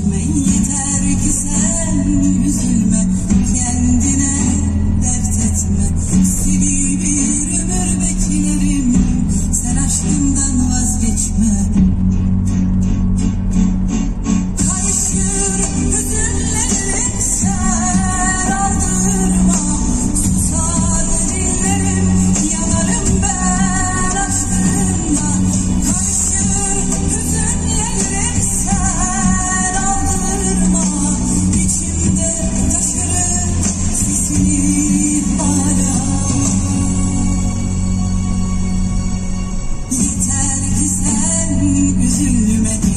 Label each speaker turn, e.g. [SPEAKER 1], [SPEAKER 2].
[SPEAKER 1] vazgeçme, yeter ki sen üzülme, kendine dert etme. Seni bir ömür beklerim, sen aşkından vazgeçme. Karışır hüzünlerim, sen aldırma, susar dillerim, yanarım ben aşkından. Karışır hüzünlerim, sen aldırma, içimde taşırım sesini hala. Yeter ki sen üzülme.